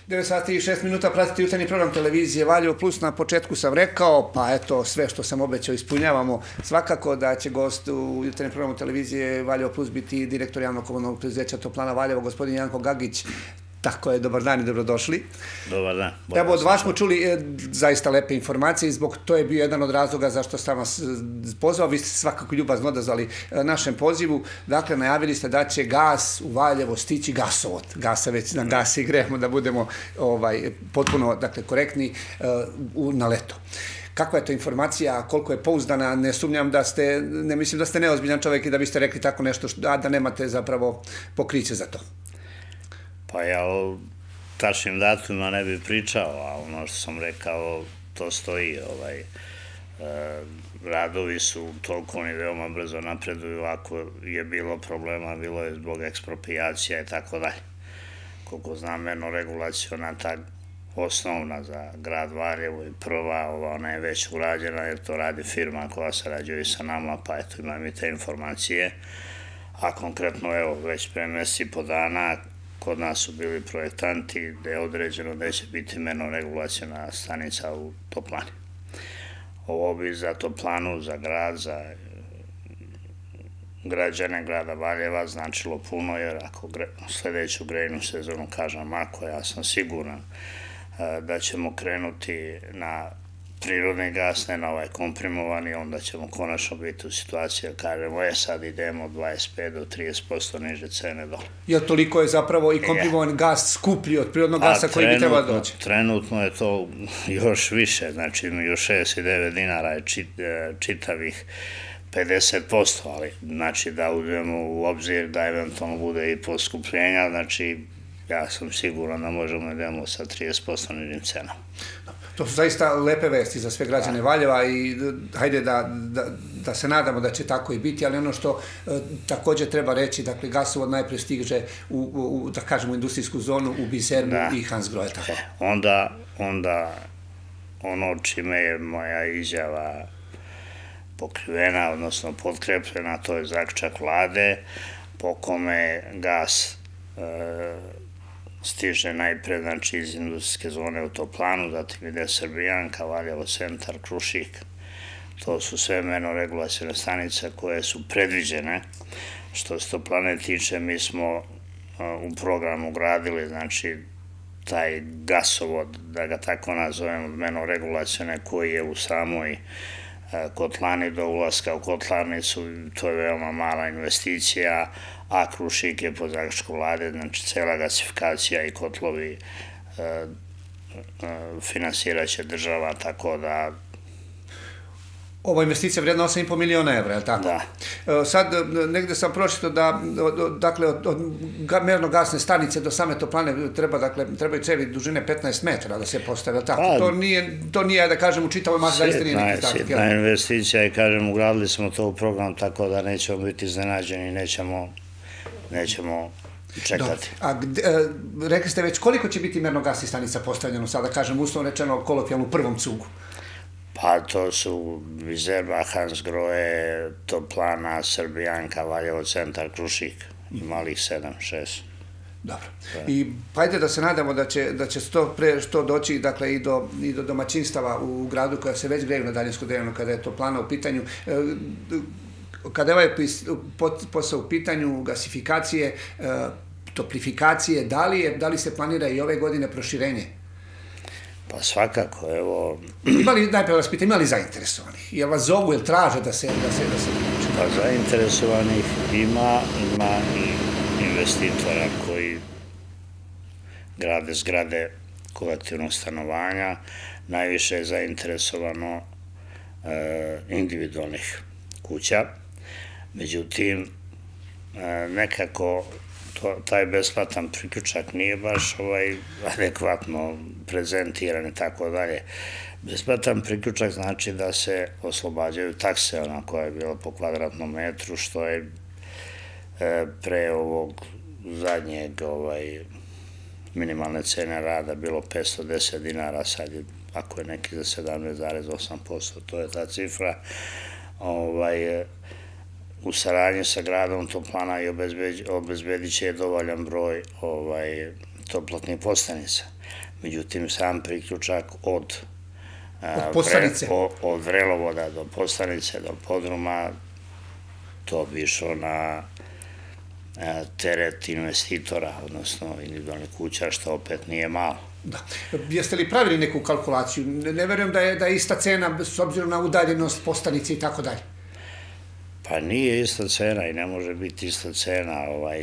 9 sati i 6 minuta pratiti jutarnji program televizije Valjevo Plus. Na početku sam rekao, pa eto, sve što sam obećao ispunjavamo. Svakako da će gost u jutarnjem programu televizije Valjevo Plus biti direktor javnog komunalnog preduzeća Toplana Valjevo, gospodin Janko Gagić. Tako je, dobar dan i dobrodošli. Dobar dan. Evo, od vas smo čuli zaista lepe informacije i zbog to je bio jedan od razloga zašto sam vas pozvao. Vi ste svakako ljubazno odazvali našem pozivu. Dakle, najavili ste da će gas u Valjevo stići gasovod. Gasa već na gas i gremo da budemo potpuno korektni na leto. Kakva je to informacija, koliko je pouzdana? Ne sumnjam da ste, ne mislim da ste neozbiljan čovjek i da biste rekli tako nešto, a da nemate zapravo pokriće za to. Pa ja o tačnim datumima ne bih pričao, a ono što sam rekao, to stoji. Radovi su toliko ni veoma brzo napreduju, ako je bilo problema, bilo je zbog eksproprijacija i tako dalje. Koliko znam, regulaciona ta osnovna za grad Valjevo i prva, ona je već urađena jer to radi firma koja sarađuje sa nama, pa eto imam i te informacije. A konkretno, evo, već pre mesec i po dana kod nas su bili projektanti gde je određeno da će biti regulaciona stanica u Toplani. Ovo bi za Toplanu, za grad, za građane grada Valjeva značilo puno, jer ako sledeću grejnu sezonu, kažem ako, ja sam siguran da ćemo krenuti na prirodni gas, ne na ovaj komprimovani, onda ćemo konačno biti u situaciji da kažemo, sad idemo 25 do 30% niže cene dole. Jer toliko je zapravo i komprimovan gas skuplji od prirodnog gasa koji bi trebao doći? Trenutno je to još više, znači još 69 dinara je čitavih 50%, ali znači da uzmemo u obzir da eventualno bude i poskupljenja, znači ja sam siguran da možemo da idemo sa 30% nižim cenama. To su zaista lepe vesti za sve građane Valjeva i hajde da se nadamo da će tako i biti, ali ono što također treba reći, dakle, gasovod najpre stiže u, da kažemo, industrijsku zonu u Bizernu i Hansgrohe. Onda ono čime je moja izjava pokrivena, odnosno potkrepljena, to je zaključak vlade po kome gas stiže najpre, znači, iz industrijske zone u Toplanu, zatim ide Srbijanka, Valjevo centar, Krušik. To su sve regulacione stanice koje su predviđene. Što se Toplane tiče, mi smo u programu gradili, znači, taj gasovod, da ga tako nazovemo, regulacione, koji je u samoj kotlani do ulaska u kotlarnicu, to je veoma mala investicija, a Krušik je po zaključku vlade, znači cela gasifikacija i kotlovi finansiraće država, tako da... Ova investicija vrijedna 8,5 miliona evra, je li tako? Da. Sad, negde sam pročitao da, dakle, od merno-gasne stanice do same Toplane trebaju cevi dužine 15 metara da se postave, je li tako? To nije, da kažem, u čitavoj masi zaista nije neki tako. Sitna investicija i, kažem, ugradili smo to u program, tako da nećemo biti iznenađeni, nećemo čekati. A rekli ste već koliko će biti merno-gasnih stanica postavljeno sada, kažem, uslovno rečeno, kolokvijalno u prvom cugu? Pa to su Bizerba, Hansgrohe, Toplana, Srbijanka, Valjevo centar, Krušik. Ima li ih 7, 6. Dobro. I hajde da se nadamo da će što doći, dakle, i do domaćinstava u gradu koja se već greju na daljinsku grejanu kada je Toplana u pitanju. Kada je ovaj posao u pitanju gasifikacije, toplifikacije, da li se planira i ove godine proširenje? Pa svakako, evo... Najprije vas pitam, ima li zainteresovanih? Jel vas zovu, jel traže da se uključi? Pa zainteresovanih ima i investitora koji grade zgrade kolektivnog stanovanja. Najviše je zainteresovano individualnih kuća. Međutim, nekako taj besplatan priključak nije baš adekvatno prezentiran i tako dalje. Besplatan priključak znači da se oslobađaju takse, ona koja je bila po kvadratnom metru, što je pre ovog zadnjeg minimalne cene rada bilo 510 dinara, sad je, ako je neki za 17,8%, to je ta cifra. U saradnji sa gradom Toplana i obezbedit će dovoljan broj toplotnih postanica. Međutim, sam priključak od vrelovoda do postanice, do podruma, to bi išlo na teret investitora, odnosno individualnih kuća, što opet nije malo. Da. Jeste li pravili neku kalkulaciju? Ne verujem da je ista cena s obzirom na udaljenost postanice i tako dalje. Pa nije ista cena i ne može biti ista cena.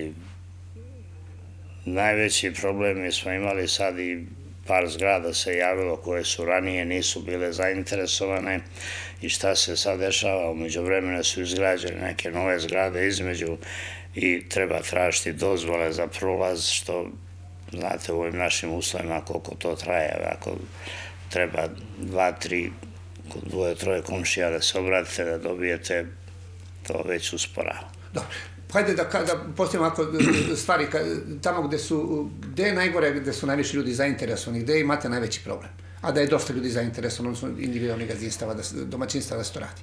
Najveći problem je smo imali sad i par zgrada se javilo koje su ranije nisu bile zainteresovane i šta se sad dešava, umeđu vremena su izgrađene neke nove zgrade između i treba tražiti dozvole za prolaz, što znate u ovim našim uslovima koliko to traje, ako treba 2, 3, 2, 3 komšija da se obratite da dobijete, to već usporava. Dobro. Hajde da postavimo ovako stvari, tamo gde je najgore, gde su najviše ljudi zainteresovani, gde imate najveći problem, a da je dosta ljudi zainteresovani, odnosno individualnih gazdinstava, domaćinstva da se to radi?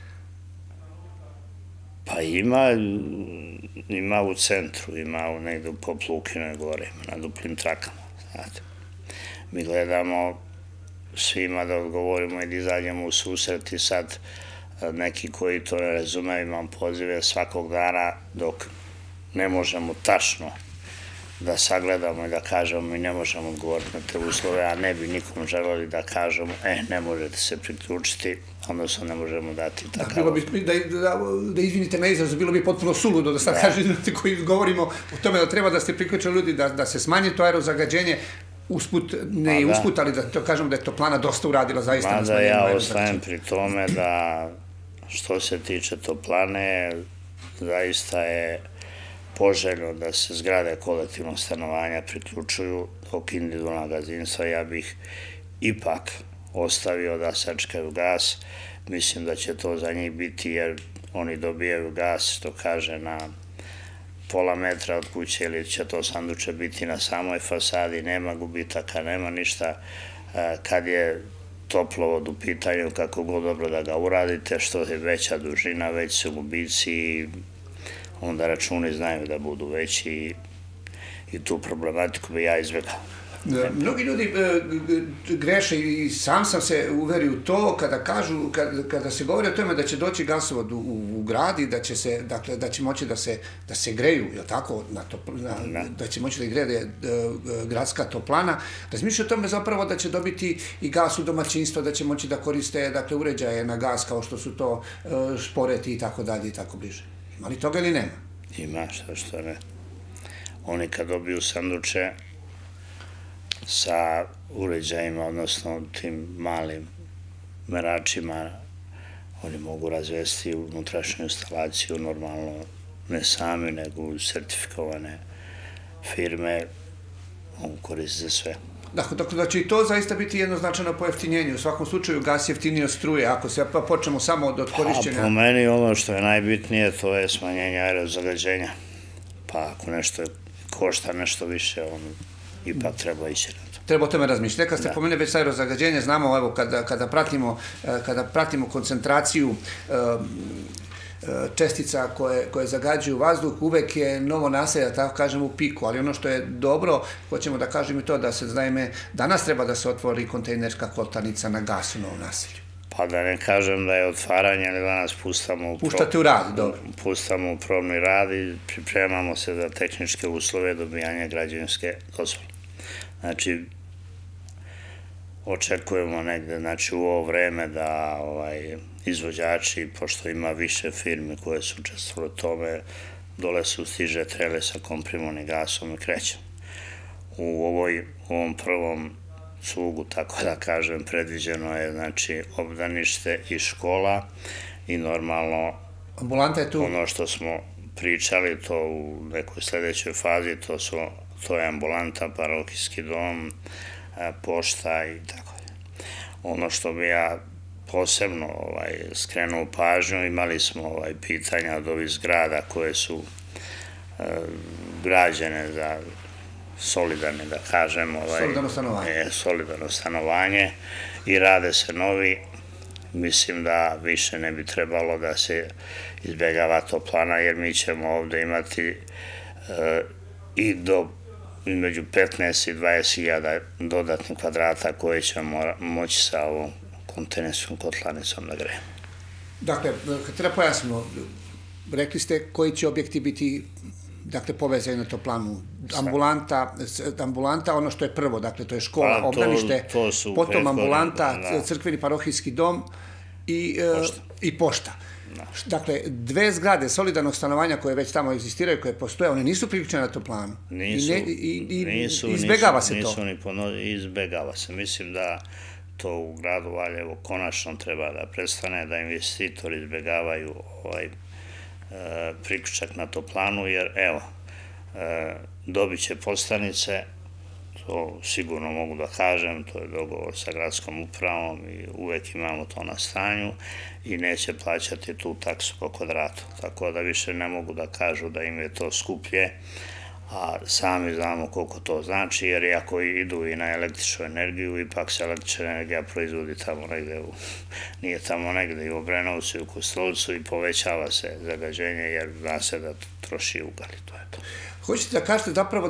Pa ima u centru, ima negde u Poplukinoj gore, na duplim trakama, znate. Mi gledamo svima da odgovorimo i da izađemo u susret i sad neki koji to ne razumeju, imam pozive svakog dana dok ne možemo tačno da sagledamo i da kažemo mi ne možemo odgovoriti na te uslove, a ne bi nikom želeli da kažemo ne možete se priključiti, odnosno ne možemo dati takav. Da izvinite na izrazu, bilo bi potpuno suludo da sad kažete koji govorimo o tome da treba da ste priključili ljudi, da se smanji to aerozagađenje, usput, ne i usput, ali da to kažemo da je toplana dosta uradila zaista na smanjenju aerozagađenja. Mada ja ostajem pri tome da što se tiče toplane, zaista je poželjno da se zgrade kolektivnog stanovanja priključuju, dok individualna gazdinstva ja bih ipak ostavio da sačekaju gas. Mislim da će to za njih biti jer oni dobijaju gas, što kaže, na pola metra od kuće ili će to sanduče biti na samoj fasadi, nema gubitaka, nema ništa. Kad je toplovod u pitanju, kako god dobro da ga uradite, što je veća dužina, već su gubici, onda računi znaju da budu veći i tu problematiku bi ja izbjegao. Mnogi ljudi greše i sam sam se uverio u to kada se govori o tome da će doći gasovod u grad i da će moći da se greju, da će moći da greje gradska toplana, razmišljaju o tome zapravo da će dobiti i gas u domaćinstvo, da će moći da koriste uređaje na gas kao što su to šporeti i tako dalje i tako bliže. Ima li toga ili nema? Ima, što ne. Oni kad dobiju sanduče sa uređajima, odnosno tim malim meračima, oni mogu razvesti unutrašnju instalaciju, normalno ne sami, nego sertifikovane firme, mogu koristiti za sve. Dakle, da će i to zaista biti jedno značajno pojeftinjenje. U svakom slučaju gas jeftinije od struje, ako se počnemo samo od korišćenja. Po meni ono što je najbitnije to je smanjenje aerozagađenja. Pa ako nešto košta nešto više, on ipak treba ići na to. Treba o tome razmišljati. Neka ste pomenuli već aerozagađenje, znamo evo kada pratimo koncentraciju čestica koje zagađuju vazduh, uvek je novo naselje, tako kažem, u piku, ali ono što je dobro, hoćemo da kažem i to da se, naime, danas treba da se otvori kontejnerska kotlarnica na gas u novom naselju. Pa da ne kažem da je otvaranje, ali danas puštate u rad, dobro. Pustamo u probni rad i pripremamo se za tehničke uslove dobijanja građevinske dozvole. Znači, očekujemo negde, znači u ovo vreme da izvođači, pošto ima više firme koje su učestvovali u tome, dole su stiže trele sa komprimovanim gasom i krećemo. U ovom prvom cugu, tako da kažem, predviđeno je, znači, obdanište i škola i normalno ono što smo pričali, to u nekoj sledećoj fazi, to je ambulanta, parohijski dom, pošta i tako je. Ono što bi ja posebno skrenuo pažnju, imali smo pitanja od ovih zgrada koje su građene za solidarne, da kažem, solidarno stanovanje i rade se novi. Mislim da više ne bi trebalo da se izbjegava toplana, jer mi ćemo ovde imati i do između 15 i 20 hiljada dodatnih kvadrata koje ćemo moći sa ovom kontejnerskom kotlarnicom da grejemo. Dakle, treba pojasnimo, rekli ste koji će objekti biti povezani na toplanu. Ambulanta, ono što je prvo, dakle, to je škola, obdanište, potom ambulanta, crkveni parohijski dom i pošta. Dakle, dve zgrade solidarnog stanovanja koje već tamo egzistiraju, koje postoje, one nisu priključene na toplanu. Nisu. Izbegava se to. Izbegava se. Mislim da to u gradu Valjevo konačno treba da prestane, da investitori izbegavaju priključak na toplanu, jer evo, dobit će postanice, to sigurno mogu da kažem, to je dogovor sa gradskom upravom i uvek imamo to na stanju i neće plaćati tu taksu po kvadratu, tako da više ne mogu da kažu da im je to skuplje, a sami znamo koliko to znači, jer ako idu i na električnu energiju, ipak se električna energija proizvodi tamo negde, nije tamo negde i u Obrenovcu i u Kostolcu i povećava se zagađenje jer zna se da troši ugalj, to je to. Hoćete da kažete zapravo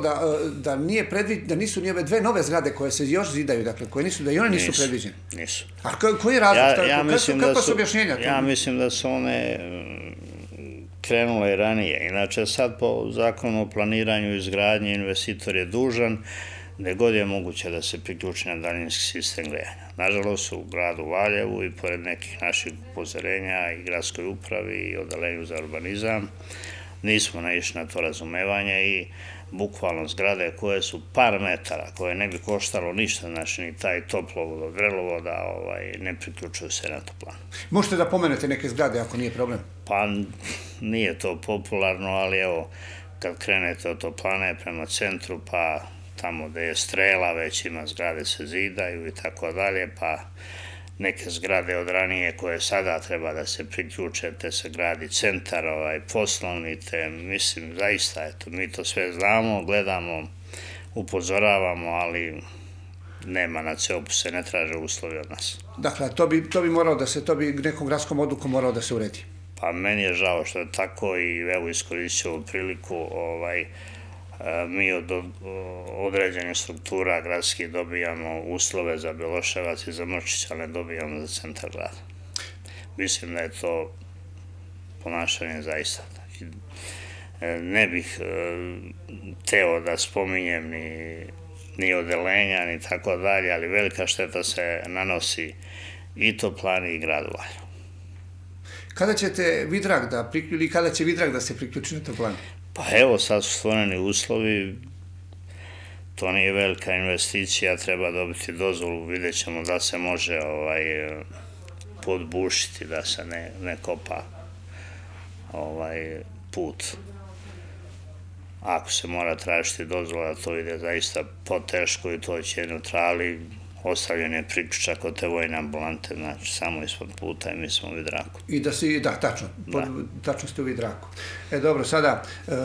da nisu ni ove dve nove zgrade koje se još zidaju, dakle, koje nisu, da i one nisu predviđene? Nisu. A koji je razlog? Kako su objašnjenja? Ja mislim da su one krenule i ranije. Inače, sad po zakonu o planiranju i izgradnji investitor je dužan gde god je moguće da se priključi na daljinski sistem grejanja. Nažalost, u gradu Valjevu i pored nekih naših upozorenja i gradskoj upravi i odeljenju za urbanizam, nismo naišli na to razumevanje i bukvalno zgrade koje su par metara, koje ne bi koštalo ništa, znači ni taj toplovod od vrelovoda, ne priključuju se na toplanu. Možete da pomenete neke zgrade ako nije problem? Pa nije to popularno, ali evo, kad krenete od toplane prema centru, pa tamo gde je Strela, već ima zgrade se zidaju i tako dalje, pa neke zgrade od ranije koje sada treba da se priključe, te se gradi centar, poslovni, te mislim, zaista, eto, mi to sve znamo, gledamo, upozoravamo, ali nema na CEOP-u se ne traže uslovi od nas. Dakle, to bi moralo da se, to bi nekom gradskom odlukom moralo da se uredi. Pa meni je žao što je tako i evo iskoristit ću ovu priliku, mi od određenih struktura gradskih dobijamo uslove za Beloševac i za Mrčić, ali ne dobijamo za centar grada. Mislim da je to ponašanje zaista. Ne bih teo da spominjem ni odelenja, ni tako dalje, ali velika šteta se nanosi i toplani i gradu Valjevu. Kada ćete Vidrag da priključi, ili kada će Vidrag da se priključi na toplanu? Pa evo, sad su stvoreni uslovi, to nije velika investicija, treba dobiti dozvolu, vidjet ćemo da se može podbušiti, da se ne kopa put. Ako se mora tražiti dozvola, to ide zaista poteško i to će neutrali, ostavljen je priključak od te vojne ambulante, znači samo ispod puta i mi smo u Vidraku. Da, tačno ste u Vidraku. Dobro, sada,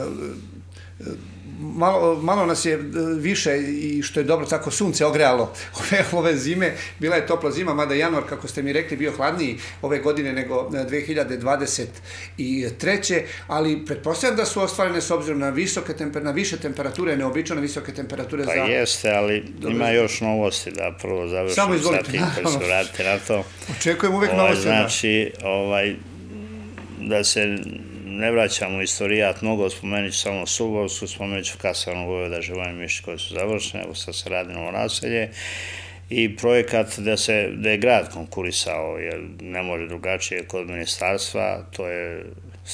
malo nas je više i što je dobro, tako sunce ogrejalo ove zime. Bila je topla zima, mada januar, kako ste mi rekli, bio hladniji ove godine nego 2023. Ali pretpostavljam da su ostvarene s obzirom na više temperature, neobičajno visoke temperature. Pa jeste, ali ima još novosti da prvo završim sa tim koji se vratite na to. Očekujem uvek novosti. Znači, da se ne vraćamo u istorijat mnogo, spomenut ću samo Suborsku, spomenut ću Kasarnu Vojvoda, Živojin Mišić koje su završene, evo sad se radi novo naselje i projekat gde je grad konkurisao, jer ne može drugačije kod ministarstva, to je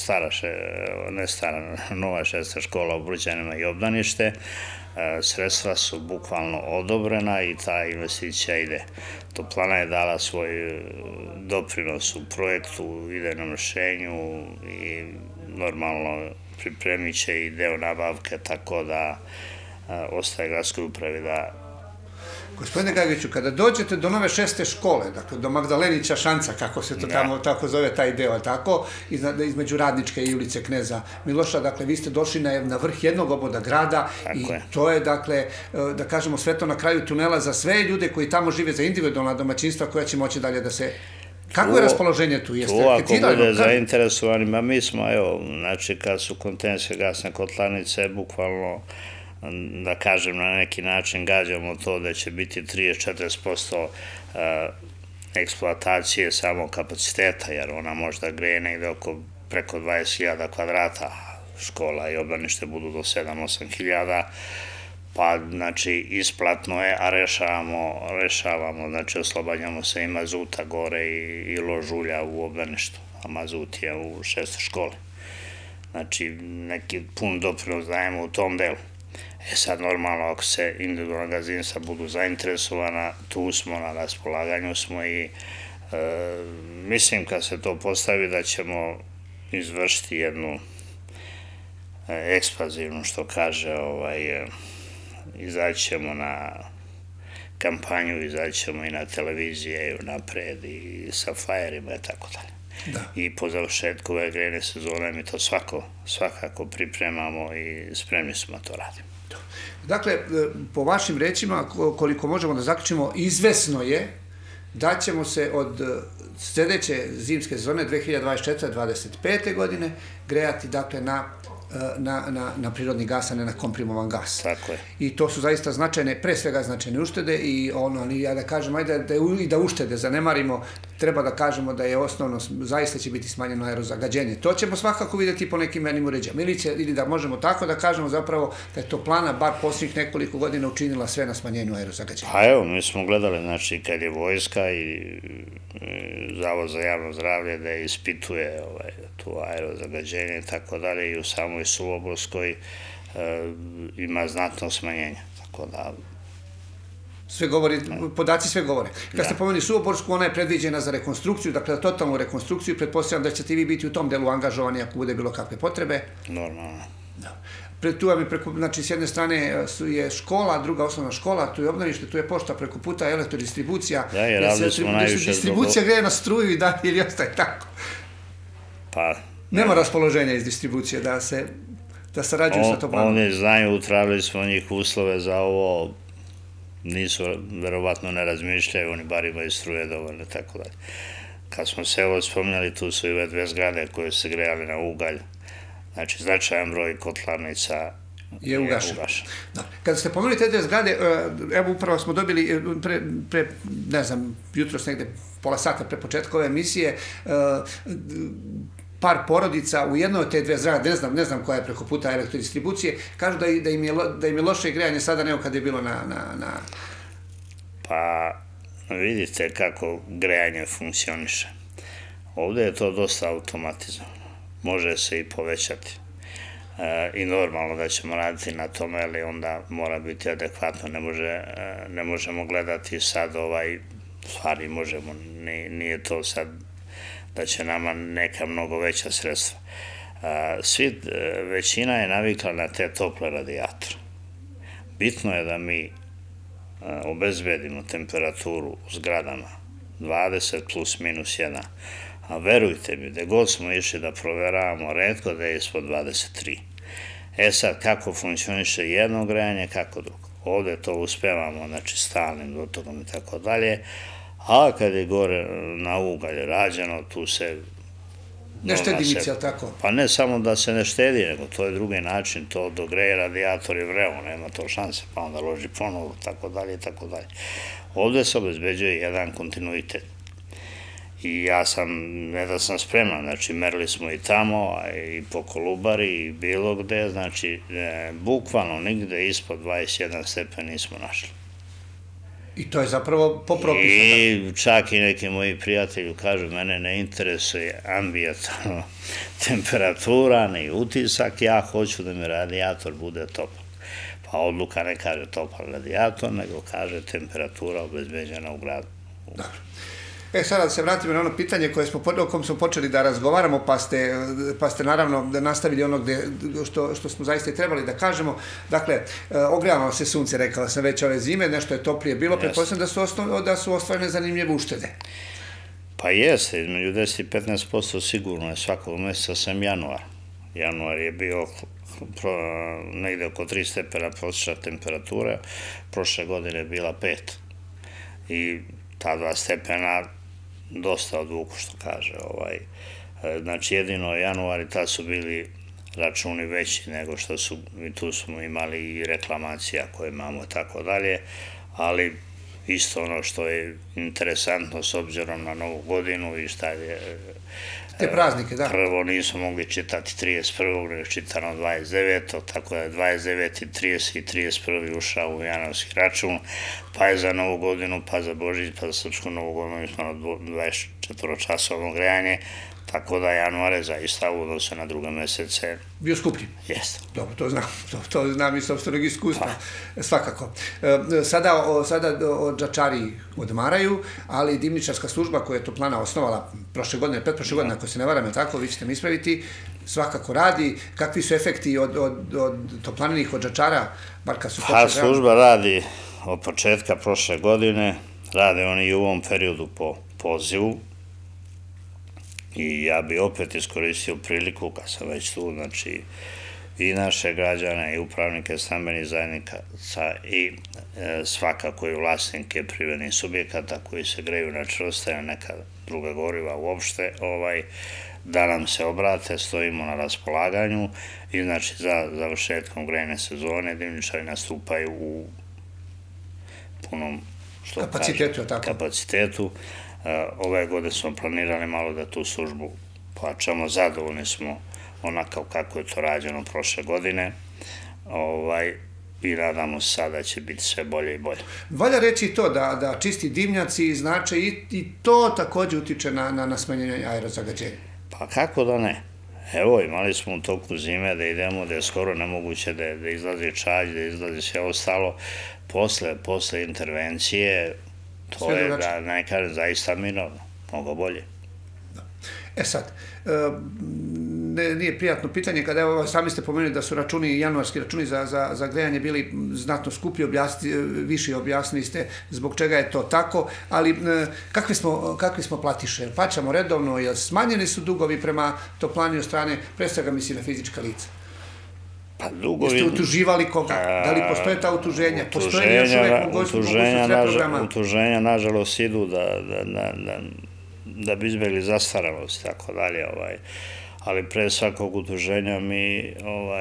nova šesta škola u Bruđanima i obdanište, sredstva su bukvalno odobrena i ta investicija ide. Toplana je dala svoj doprinos u projektu, idejnom rešenju i normalno pripremit će i deo nabavke, tako da ostaje gradskoj upravi da... Gospodine Gagiću, kada dođete do nove šeste škole, dakle do Magdalenića šanca, kako se to tamo tako zove taj deo, tako, između Radničke i ulice Kneza Miloša, dakle, vi ste došli na vrh jednog oboda grada i to je, dakle, da kažemo, sve to na kraju tunela za sve ljude koji tamo žive, za individualna domaćinstva koja će moći dalje da se... Kako je raspoloženje tu? Tu ako bude zainteresovani, mi smo, evo, znači kad su kontejnerske gasne kotlarnice, bukvalno da kažem, na neki način gađamo to da će biti 30-40% eksploatacije samog kapaciteta, jer ona možda greje negde preko 20.000 kvadrata, škola i obdanište budu do 7-8 hiljada, pa, znači, isplatno je, a rešavamo, znači, oslobađamo se i mazuta gore i ložulja u obdaništu, a mazut je u 6. školi. Znači, neki pun doprinos dajemo u tom delu. Sad, normalno, ako se individualna gazdinstva budu zainteresovana, tu smo, na raspolaganju smo i mislim, kad se to postavi, da ćemo izvršiti jednu ekspanzivnu, što kaže, izaći ćemo na kampanju, izaći ćemo i na televizije, i napred, i sa flajerima, i tako dalje. I po završetku ove grejne sezone mi to svakako pripremamo i spremni smo da to radimo. Dakle, po vašim rečima, koliko možemo da zaključimo, izvesno je da ćemo se od sljedeće zimske sezone 2024-2025. godine grejati, dakle, na prirodni gas, a ne na komprimovan gas. Tako je. I to su zaista značajne, pre svega značajne uštede i ja da kažem, ajde da uštede zanemarimo, treba da kažemo da je osnovno, zaista će biti smanjeno aerozagađenje. To ćemo svakako vidjeti po nekim mernim uređajima. Ili da možemo tako da kažemo zapravo da je toplana bar posljednjih nekoliko godina učinila sve na smanjenju aerozagađenja. Pa evo, mi smo gledali, znači, kad je vojska i Zavod za javno zdravlje da ispituje tu aerozagađenje i tako dalje, i u samoj Suvoborskoj ima znatno smanjenje, tako da... Sve govori, podaci sve govore. Kad ste pomenuli Suvoborsku, ona je predviđena za rekonstrukciju, dakle za totalnu rekonstrukciju, pretpostavljam da ćete i vi biti u tom delu angažovani ako bude bilo kakve potrebe. Normalno. Tu vam je znači, s jedne strane je škola, druga osnovna škola, tu je obdanište, tu je pošta, preko puta elektrodistribucija. Da, jer radili smo najviše... Distribucija greje na struju i dalje ili ostaje tako? Pa... Nema raspoloženja iz distribucije da sarađuju sa toplanom. Oni znaju, utravili smo njih uslove za ovo, nisu, verovatno ne razmišljaju, oni bar imaju struje dovoljne, tako dalje. Kad smo se ovo spomnjali, tu su i ove 2 zgrade koje se grejali na ugalj. Znači, značajan broj kotlarnica je ugašen. Kada ste pomenuli te 2 zgrade, evo upravo smo dobili pre, ne znam, jutros negde pola sata pre početka ove emisije, par porodica u jednoj od te 2 zgrade, ne znam koja je preko puta elektrodistribucije, kažu da im je loše grejanje sada nego kad je bilo na... Pa, vidite kako grejanje funkcioniše. Ovde je to dosta automatizovano. Može se i povećati. I normalno da ćemo raditi na tome, ali onda mora biti adekvatno. Ne možemo gledati sad stvari možemo, nije to sad da će nama neka mnogo veća sredstva. Većina je navikla na te tople radijatore. Bitno je da mi obezbedimo temperaturu u zgradama 20 plus minus 1. A verujte mi, gde god smo išli da proveravamo, retko da je ispod 23. Sad, kako funkcioniše jedno grejanje, kako drugo. Ovde to uspevamo, znači, stalnim dotokom i tako dalje, a kad je gore na ugalj rađeno, tu se... Ne štedi nici, ali tako? Pa ne samo da se ne štedi, nego to je drugi način, to dogreje radijator i vreo, nema to šanse, pa onda loži ponovo, tako dalje i tako dalje. Ovde se obezbeđuje jedan kontinuitet. I ja sam, ne da sam spreman, znači merili smo i tamo, i po Kolubari, i bilo gde, znači bukvalno nigde ispod 21 stepen nismo našli. I to je zapravo po propisu. I čak i neki moji prijatelji kažu, mene ne interesuje ambijentalna temperatura, ni utisak, ja hoću da mi radijator bude topak. Pa odluka ne kaže topak radijator, nego kaže temperatura obezbeđena u gradu. Dobro. Sada da se vratimo na ono pitanje o kom smo počeli da razgovaramo, pa ste naravno nastavili ono što smo zaista i trebali da kažemo. Dakle, ogrejavamo se sunce, rekao sam već ove zime, nešto je toplije bilo, pretpostavljam da su ostvarene zanimljive uštede. Pa jeste, između 10 i 15% sigurno je svakog meseca sem januar. Januar je bio negde oko 3 stepena prosječna temperatura, prošle godine je bila 5. I ta 2 stepena dosta odvuku, što kaže. Znači, jedino januar i tad su bili računi veći nego što su, i tu smo imali i reklamacija koje imamo tako dalje, ali isto ono što je interesantno s obzirom na Novu godinu i šta je... Te praznike, da. Prvo nismo mogli čitati 31. nego čitano 29. Tako da je 29. 30. i 31. ušao u januarski račun, pa je za Novu godinu, pa za Božić, pa za Srpsku Novu godinu smo na 24-časovno grejanje, tako da januar je zaista u odnosu na druge mesece bio skuplji. Jeste. Dobro, to znam iz sopstvenog iskustva, svakako. Sada odžačari odmaraju, ali dimničarska služba koja je Toplana osnovala prošle godine, pretprošle godine, ako se ne varam, tako, vi ćete mi ispraviti, svakako radi. Kakvi su efekti od toplaninih odžačara, bar kad su počeli? Služba radi od početka prošle godine, rade oni i u ovom periodu po pozivu, i ja bi opet iskoristio priliku, kad sam već tu, znači, i naše građane, i upravnike stambenih zajednica, i svakako i vlasnike privrednih subjekata koji se greju na čvrste, a neka druga goriva uopšte, da nam se obrate, stojimo na raspolaganju i znači za završetkom grejne sezone dimničari nastupaju u punom kapacitetu. Ove godine smo planirali malo da tu službu plaćamo, zadovoljni smo onako kako je to rađeno prošle godine i nadamo se sada će biti sve bolje i bolje. Valja reći i to da čisti dimnjaci znače i to također utiče na smanjenje aerozagađenja. Pa kako da ne? Evo, imali smo u toku zime da idemo, da je skoro nemoguće da izlazi čađ, da izlazi sve ostalo. Posle intervencije, to je, da ne kažem, zaista minorno, mnogo bolje. Sad, nije prijatno pitanje, kada evo sami ste pomenuli da su januarski računi za grejanje bili znatno skuplji, više objasnili ste zbog čega je to tako, ali kakvi smo platiše? Plaćamo redovno, jer smanjeni su dugovi prema Toplani od strane, pre svega mislim na fizička lica? Pa dugovi... Jeste utuživali koga? Da li postoje ta utuženja? Postoje li još uvek mogućnost sve programa? Utuženja, nažalost, idu da bi izbjegli zastarelost, tako dalje, ali pre svakog utuženja mi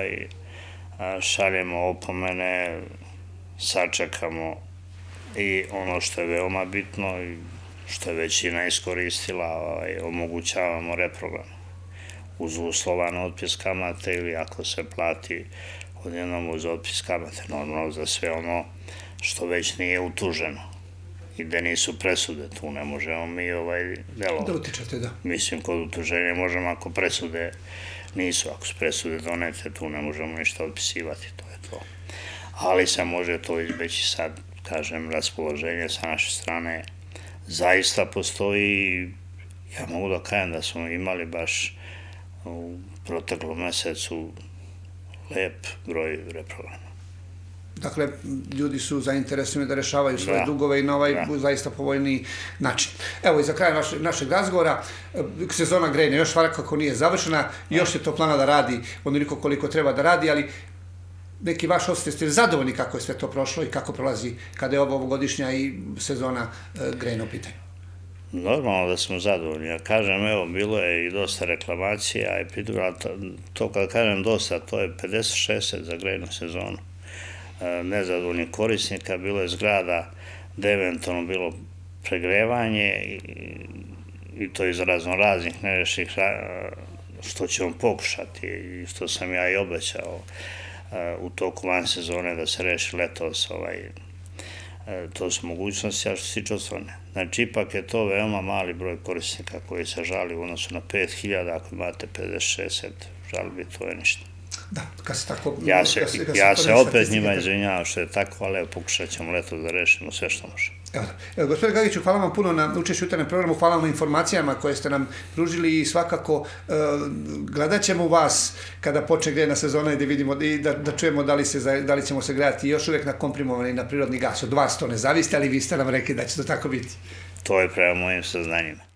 šaljemo opomene, sačekamo i ono što je veoma bitno i što je većina iskoristila, omogućavamo reprogram. Uz uslovan otpis kamate ili ako se plati odjednom uz otpis kamate, normalno za sve ono što već nije utuženo i gde nisu presude, tu ne možemo mi delovati. Da utičete, da. Mislim, kod utuženja možemo ako presude nisu, ako su presude donete, tu ne možemo ništa otpisivati, to je to. Ali se može to izbeći sad, kažem, raspoloženje sa naše strane. Zaista postoji, ja mogu da kažem da smo imali baš u proteklom mesecu lep broj reprograma. Dakle, ljudi su zainteresovani da rešavaju svoje dugove i na ovaj zaista povoljniji način. Evo i za kraj našeg razgovora, sezona grejanja još svakako nije završena, još je Toplana da radi onoliko koliko treba da radi, ali neki vaš osjećaj, ste zadovoljni kako je sve to prošlo i kako prolazi kada je ovogodišnja i sezona grejanja u pitanju? Normalno da smo zadovoljni. Ja kažem, evo, bilo je i dosta reklamacija, to kad kažem dosta, to je 50-60 za grejnu sezonu. Nezadovoljnih korisnika, bilo je zgrada da eventualno bilo pregrevanje i to iz raznih nerešenih što ćemo pokušati i što sam ja i obećao u toku van sezone da se reši letos to su mogućnosti, a što se tiče osnovne. Znači, ipak je to veoma mali broj korisnika koji se žali u odnosu na 5000, ako imate 50-60 žalbi, to je ništa. Da, kad se tako... Ja se opet njima izvinjavam što je tako, ali pokušat ćemo letos da rešimo sve što možemo. Gospodin Gagiću, hvala vam puno na učešću u jutarnjem programu, hvala vam na informacijama koje ste nam pružili i svakako gledat ćemo vas kada počne grejna sezona i da vidimo i da čujemo da li ćemo se grejati još uvek na komprimovani i na prirodni gas. Od vas to ne zavisi, ali vi ste nam rekli da će to tako biti. To je prema mojim saznanjima.